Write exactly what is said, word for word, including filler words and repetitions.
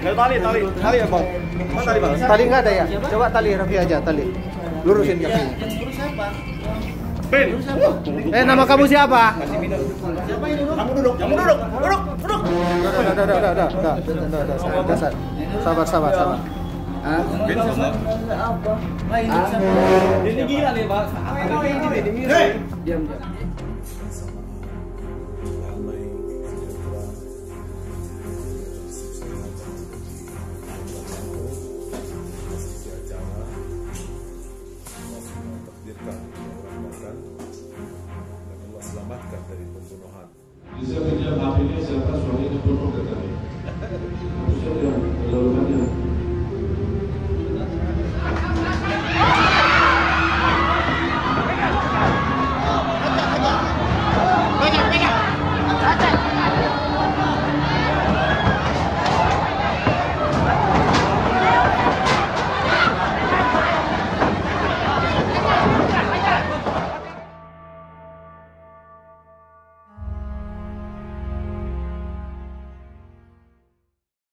tali, tali, tali ya bang. Mana tali bang? Tali nggak ada ya? Coba tali Raffi aja tali. Lurusin kakinya. Ben. Eh nama kamu siapa? Siapa ini? Kamu duduk, kamu duduk, duduk, duduk. Udah, udah, udah, udah, udah, udah, udah, udah, sabar, sabar, sabar, sabar. Ah, Ben sama. Ini gila nih pak. Hei. diam, diam. Bisa pinjam H P-nya siapa suaminya berprogram